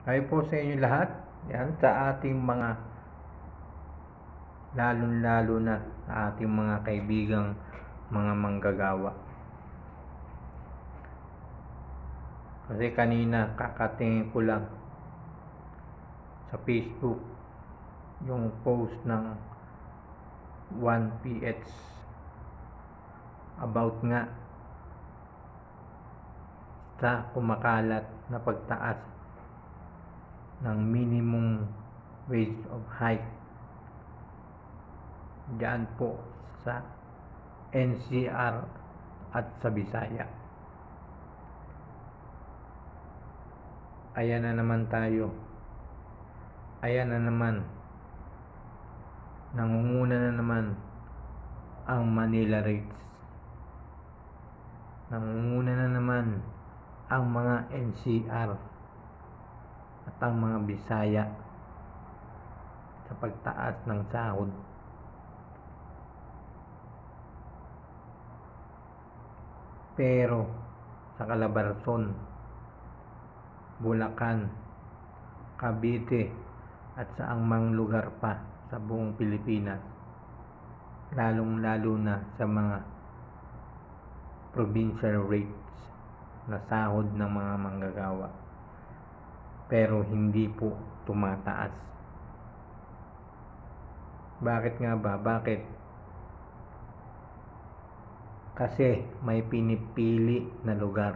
Kayo po sa inyo lahat, yan, sa ating mga, lalong-lalo na sa ating mga kaibigang mga manggagawa. Kasi kanina, kakatingin ko lang sa Facebook yung post ng 1PH about nga sa kumakalat na pagtaas ng minimum wage of hike diyan po sa NCR at sa Bisaya. Ayan na naman tayo. Ayan na naman. Nangunguna na naman ang Manila rates. Nangunguna na naman ang mga NCR at ang mga Bisaya sa pagtaas ng sahod. Pero sa Calabarzon, Bulacan, Cavite at saang mang lugar pa sa buong Pilipinas, lalong-lalo na sa mga provincial rates na sahod ng mga manggagawa, pero hindi po tumataas. Bakit nga ba? Bakit? Kasi may pinipili na lugar.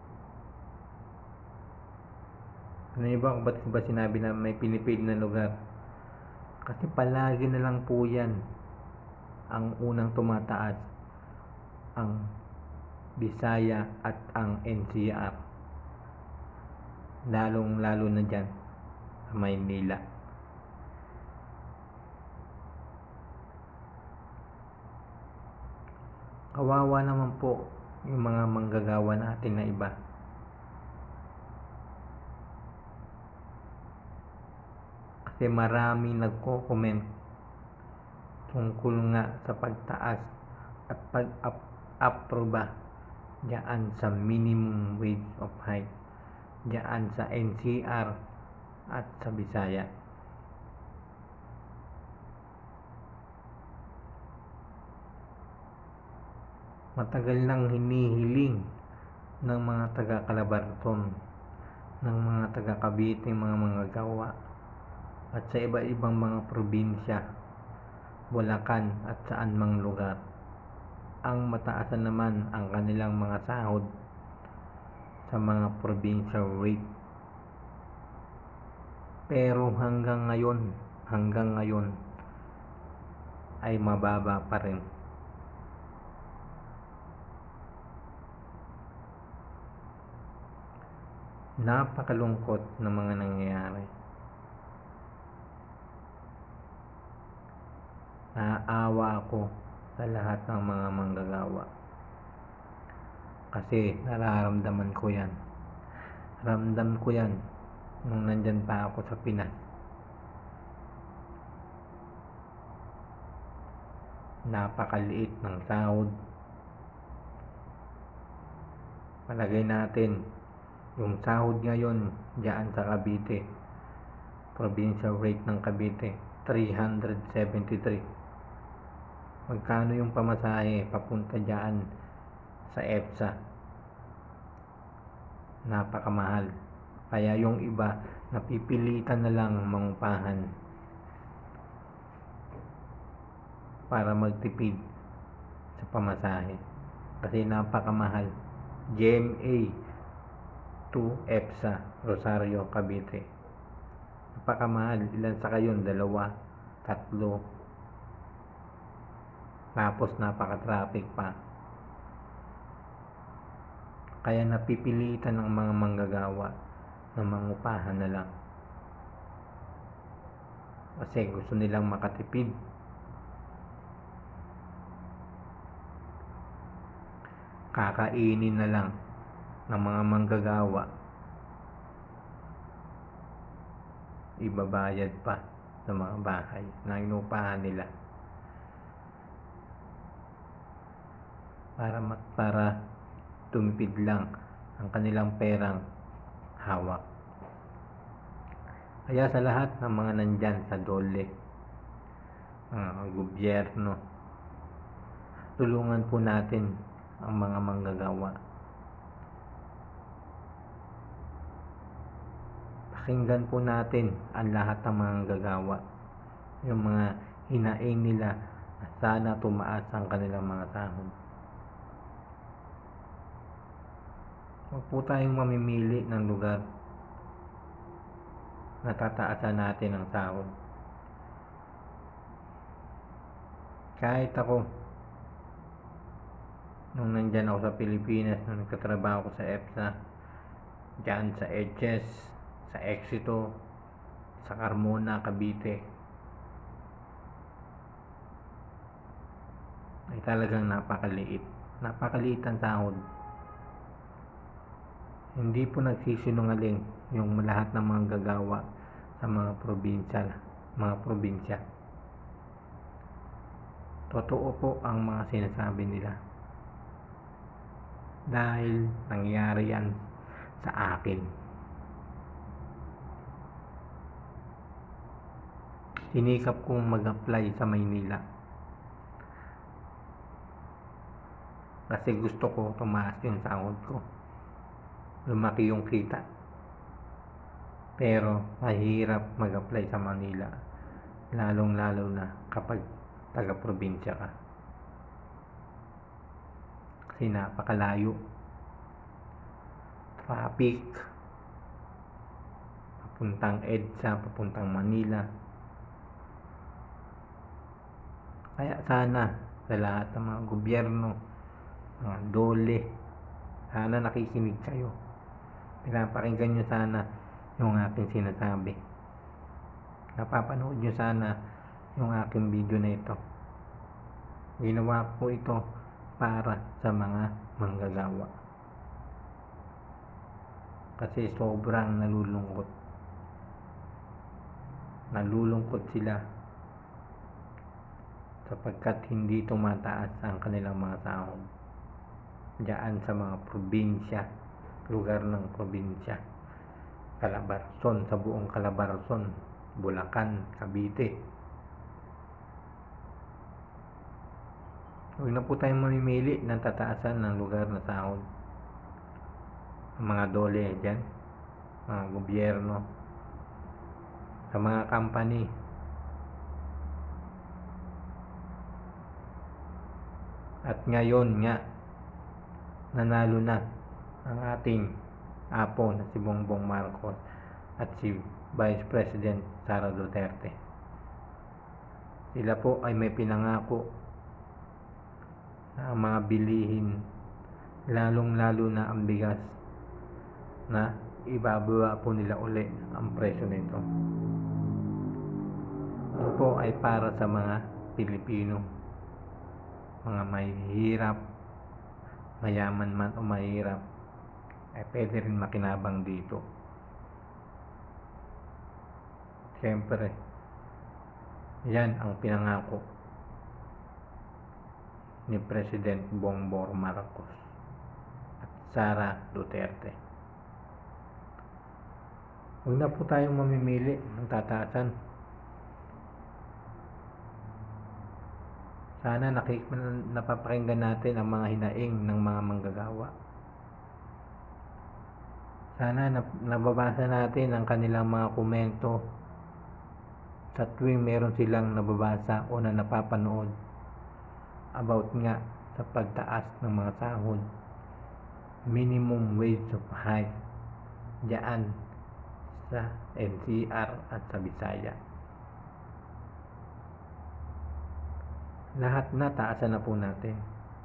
Ano niyo ba kung ba't ba sinabi na may pinipili na lugar? Kasi palagi na lang po yan ang unang tumataas, ang Bisaya at ang NCR, lalong-lalo na dyan sa Maynila. Kawawa naman po yung mga manggagawa natin na iba. Kasi marami nagko-comment tungkol nga sa pagtaas at pag-aproba diyan sa minimum wage of hike diyan sa NCR at sa Bisaya. Matagal nang hinihiling ng mga taga-Calabarzon, ng mga taga-Cavite, mga manggagawa at sa iba-ibang mga probinsya, Bulacan at saan mang lugar, ang mataasan naman ang kanilang mga sahod sa mga provincial rate. Pero hanggang ngayon ay mababa pa rin. Napakalungkot ng mga nangyayari. Naaawa ako sa lahat ng mga manggagawa. Kasi nararamdaman ko yan. Ramdam ko yan nung nandyan pa ako sa Pinas. Napakaliit ng sahod. Palagay natin, yung sahod ngayon diyan sa Cavite, provincial rate ng Cavite, 373. Magkano yung pamasahe papunta diyan sa EDSA? Napakamahal. Kaya yung iba napipilitan na lang mangupahan para magtipid sa pamasahe kasi napakamahal. GMA to EDSA, Rosario, Cavite, napakamahal. Ilan sa kayo? 2, 3, tapos napaka-traffic pa. Kaya napipilitan ng mga manggagawa na mangupahan na lang kasi gusto nilang makatipid. Kakainin na lang ng mga manggagawa, ibabayad pa sa mga bahay na inupahan nila para tumipid lang ang kanilang perang hawak. Kaya sa lahat ng mga nandyan sa dole, gobyerno, tulungan po natin ang mga manggagawa. Pakinggan po natin ang lahat ng mga manggagawa, yung mga hinaing nila na sana tumaas ang kanilang mga sahod. Huwag po tayong mamimili ng lugar na tataasan natin ang sahod. Kahit ako, nung nandyan ako sa Pilipinas, nung nagkatrabaho ko sa EPSA, dyan sa EDGES, sa Exito, sa Carmona, Cavite, ay talagang napakaliit ang sahod. Hindi po nagsisinungaling yung lahat ng mga gagawa sa mga probinsya. Totoo po ang mga sinasabi nila. Dahil nangyari yan sa akin. Sinikap kong mag-apply sa Maynila. Kasi gusto ko tumaas yung sahod ko. Lumaki yung kita. Pero mahirap mag-apply sa Manila. Lalong-lalo na kapag taga-probinsya ka. Kasi napakalayo. Traffic. Papuntang EDSA, papuntang Manila. Kaya sana sa lahat ng mga gobyerno, mga dole, sana nakikinig kayo. Pinapakinggan nyo sana yung aking sinasabi. Napapanood nyo sana yung aking video na ito. Ginawa ko ito para sa mga manggagawa. Kasi sobrang nalulungkot. Nalulungkot sila sapagkat hindi tumataas ang kanilang mga sahod. Diyan sa mga probinsya, lugar ng probinsya, Calabarzon, sa buong Calabarzon, Bulacan, Cavite. Huwag na po tayong mamimili ng tataasan ng lugar na sahod. Ang mga dole dyan, mga gobyerno, sa mga company. At ngayon nga, nanalo na ang ating apo na si Bongbong Marcos at si Vice President Sara Duterte. Sila po ay may pinangako na ang mga bilihin, lalong-lalo na ang bigas, na ibababa po nila uli ang presyo nito. Ito po ay para sa mga Pilipino, mga mahihirap, mayaman man o mahirap, ay pwede rin makinabang dito. Siyempre, yan ang pinangako ni President Bongbong Marcos at Sara Duterte. Huwag na po tayong mamimili ng tataasan. Sana napapakinggan natin ang mga hinaing ng mga manggagawa. Sana nababasa natin ang kanilang mga komento sa tuwing meron silang nababasa o na napapanood about nga sa pagtaas ng mga sahod, minimum wage of high, diyan sa NCR at sa Bisaya. Lahat na taasan na po natin.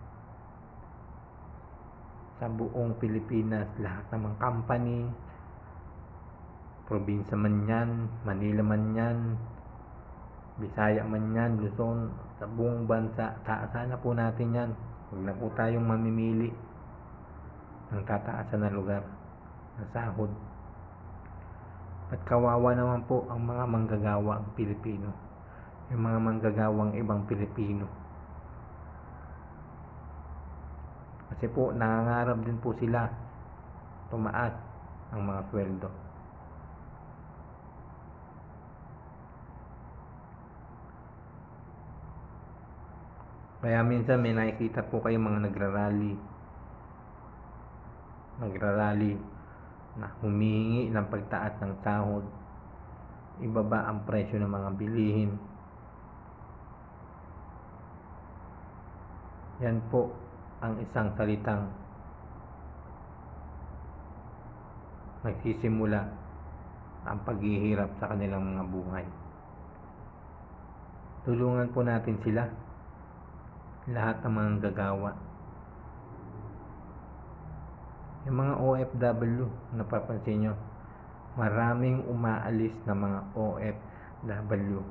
Sa buong Pilipinas, lahat ng mga company, probinsya man yan, Manila man yan, Bisaya man yan, Luzon, sa buong bansa, taasan na po natin yan. Huwag na po tayong mamimili ng tataasan na lugar, na sahod. At kawawa naman po ang mga manggagawang Pilipino, yung mga manggagawang ibang Pilipino. Kasi po, nangangarap din po sila tumaas ang mga sweldo. Kaya minsan may nakikita po kayo mga nagrarally na humihingi ng pagtaas ng sahod, ibaba ang presyo ng mga bilihin. Yan po ang isang salitang magsisimula ang paghihirap sa kanilang mga buhay. Tulungan po natin sila, lahat ng mga gagawa. Yung mga OFW, napapansin nyo, maraming umaalis na mga OFW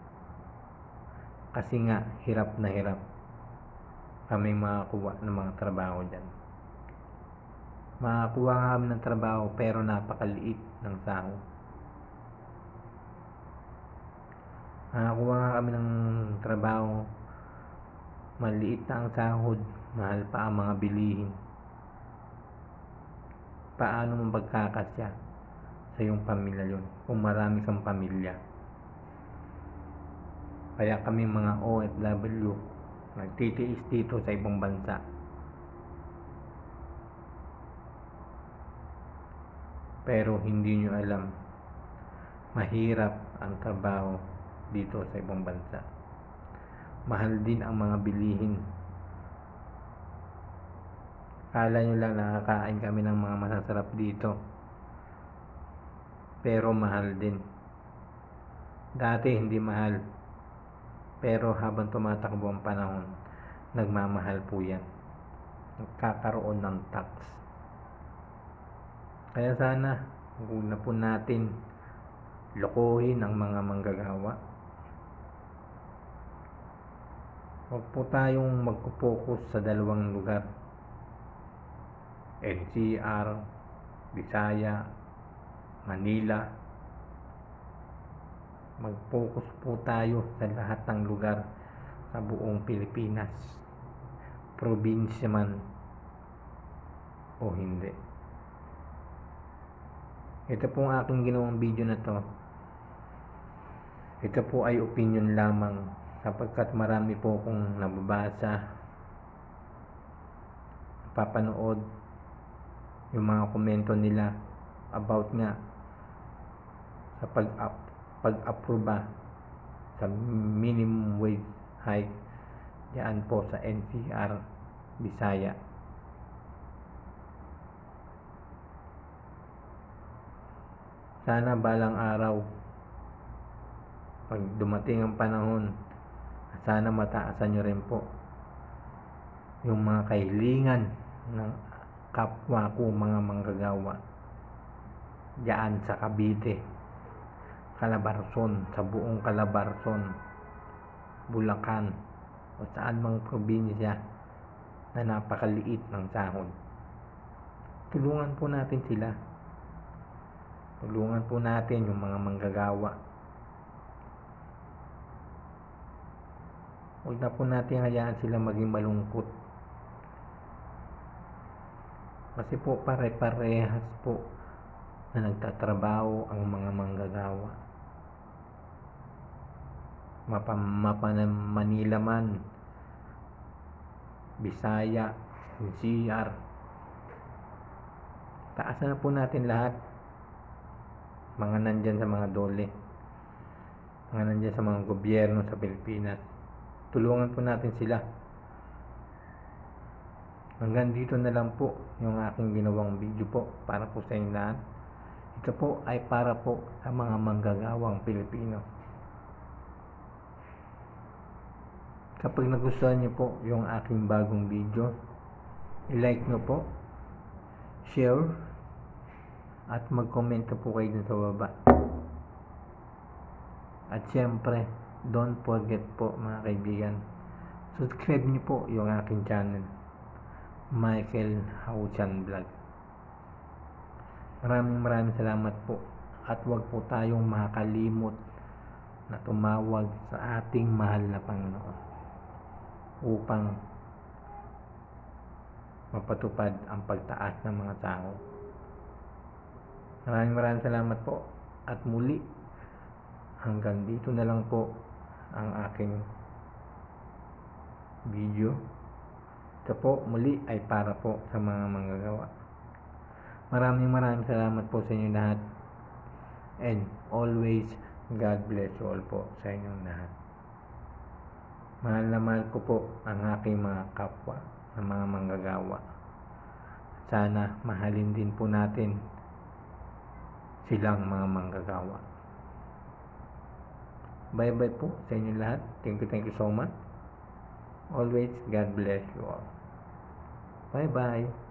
kasi nga hirap na hirap kami makakuha ng mga trabaho dyan. Makakuha nga kami ng trabaho pero napakaliit ng sahod. Makakuha nga kami ng trabaho, maliit na ang sahod, mahal pa ang mga bilihin. Paano mo magkakasya sa iyong pamilya yun kung marami kang pamilya? Kaya kami mga OFW nagtitiis dito sa ibang bansa. Pero hindi nyo alam, mahirap ang trabaho dito sa ibang bansa. Mahal din ang mga bilihin. Kala nyo lang nakakain kami ng mga masasarap dito, pero mahal din. Dati hindi mahal, pero habang tumatakbo ang panahon, nagmamahal po yan. Nagkakaroon ng tax. Kaya sana huwag na po natin lokohin ang mga manggagawa. Huwag po tayong magpo-focus sa dalawang lugar, NCR, Bisaya, Manila. Mag-focus po tayo sa lahat ng lugar sa buong Pilipinas, probinsya man o hindi. Ito po ang aking ginawang video na to. Ito po ay opinion lamang sapagkat marami po akong nababasa, papanood yung mga komento nila about nga sa pag-aproba sa minimum wage hike diyan po sa NCR, Bisaya. Sana balang araw, pag dumating ang panahon, sana mataasan nyo rin po yung mga kahilingan ng kapwa ko mga manggagawa diyan sa Cavite, Calabarzon, sa buong Calabarzon, Bulacan, o saan mang probinsya na napakaliit ng sahod. Tulungan po natin sila. Tulungan po natin yung mga manggagawa. Huwag na po natin hayaan sila maging malungkot. Kasi po pare-parehas po na nagtatrabaho ang mga manggagawa. Manila man, Bisaya, NCR. Taasan na po natin lahat. Mga nandyan sa mga dole, mga nandyan sa mga gobyerno sa Pilipinas. Tulungan po natin sila. Hanggang dito na lang po yung aking ginawang video po para po sa inyo lahat. Ito po ay para po sa mga manggagawang Pilipino. Kapag nagustuhan niyo po yung aking bagong video, i-like nyo po, share, at mag-comment po kayo dun sa baba. At syempre, don't forget po mga kaibigan, subscribe niyo po yung aking channel, Michael Hauchan Vlog. Maraming salamat po. At huwag po tayong makakalimot na tumawag sa ating mahal na Panginoon upang mapatupad ang pagtaas ng mga tao. Maraming salamat po. At muli, hanggang dito na lang po ang aking video. Ito po muli ay para po sa mga manggagawa. Maraming salamat po sa inyo lahat. And always, God bless you all po sa inyong lahat. Mahal na mahal ko po ang aking mga kapwa na mga manggagawa. Sana mahalin din po natin silang mga manggagawa. Bye bye po sa inyo lahat. Thank you so much. Always, God bless you all. Bye bye.